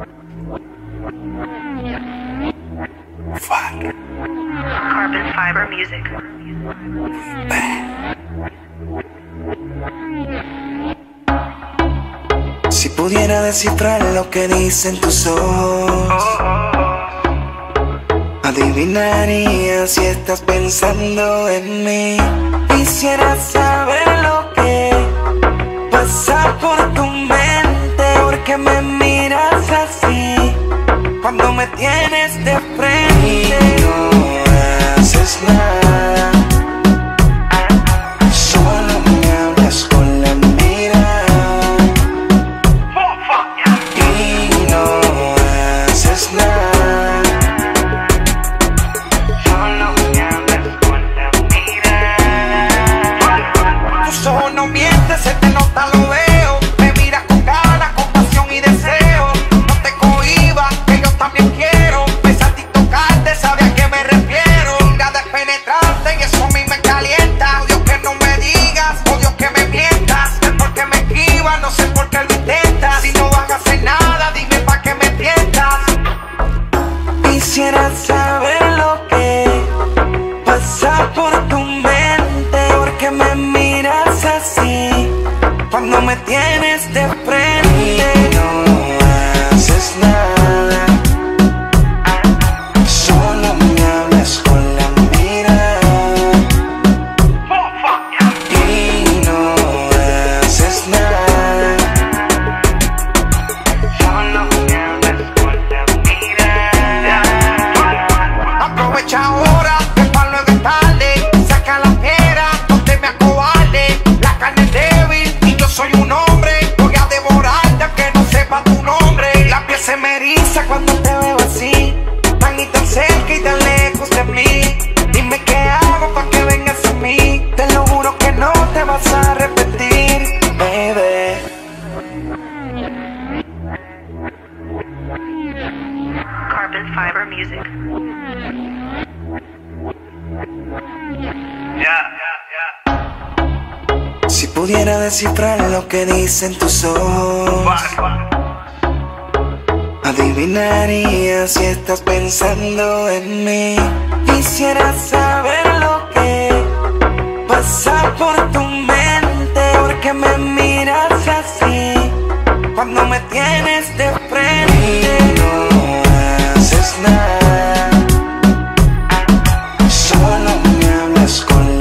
Carbon Fiber Music. Si pudiera descifrar lo que dicen tus ojos, adivinaría si estás pensando en mí. Quisiera saber lo que pasa por tu mente, porque me miras así cuando me tienes de frente. Y no haces nada, solo me hablas con la mirada. Y no haces nada, solo me hablas con la mirada. Tus ojos no mientes, se te nota, lo veo. Me miras con ganas, con pasión y deseo. No te cohibas, que yo también quiero besarte y tocarte, ¿sabes a qué me refiero? Nada es penetrante y eso a mí me calienta. Odio que no me digas, odio que me mientas. Es porque me esquivas, no sé por qué lo intentas. Si no vas a hacer nada, dime pa' qué me tientas. Quisiera saber lo que pasa por tu mente, porque me miras así cuando me tienes de frente. Y no haces nada, solo me hablas con la mirada. Y no haces nada, solo me hablas con la mirada. Aprovecha ahora, que pa' luego es tarde. Saca la piedra, no te me acobardes. La carne es débil y yo soy un hombre. Voy a devorarte aunque no sepa tu nombre. La piel se me eriza cuando te veo así, tan y tan cerca y tan lejos de mí. Dime qué hago pa' que vengas a mí. Te lo juro que no te vas a arrepentir, baby. Carbon Fiber Music. Si pudiera descifrar lo que dicen tus ojos, adivinaría si estás pensando en mí. Quisiera saber lo que pasa por tu mente, porque me miras así cuando me tienes de frente. Y no haces nada, solo me hablas con